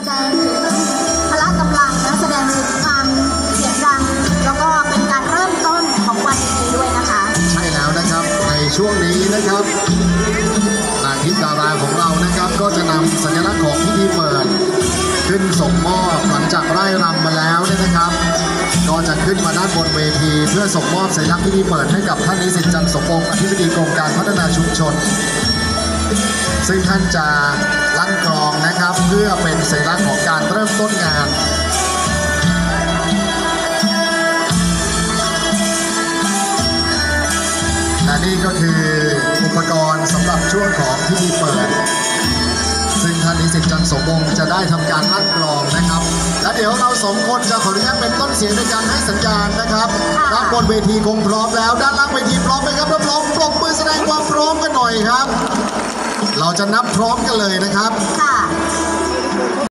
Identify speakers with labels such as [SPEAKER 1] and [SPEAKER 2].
[SPEAKER 1] ดงถึงพละกำลังนะแสดงถึงความเสียงดังแล้วก็เป็นการเริ่มต้นของวันนี้ด้วยนะคะ
[SPEAKER 2] ใช่แล้วนะครับในช่วงนี้นะครับนางทิพย์ดาราของเรานะครับก็จะนำสัญลักษณ์ของพิธีเปิดขึ้นส่งมอบหลังจากไล่รำมาแล้วเนี่ยนะครับก็จะขึ้นมาด้านบนเวทีเพื่อส่งมอบสัญลักษณ์พิธีเปิดให้กับท่านนิสิตจันทร์สมพงษ์อธิบดีกรมการพัฒนาชุมชนซึ่งท่านจะลั่นกลองนะครับเพื่อเป็นสัญลักษณ์ของการเริ่มต้นงานและนี่ก็คืออุปกรณ์สำหรับช่วงของพิธีเปิดซึ่งท่านนิสิตจันทร์สมพงษ์จะได้ทำการลั่นกลองนะครับและเดี๋ยวเราสองคนจะขออนุญาตเป็นต้นเสียงในการให้สัญญาณนะครับด้านบนเวทีคงพร้อมแล้วด้านล่างเวทีพร้อมไหมครับรับรองปรบมือแสดงความพร้อมกันหน่อยครับเราจะนับพร้อมกันเลยนะครับ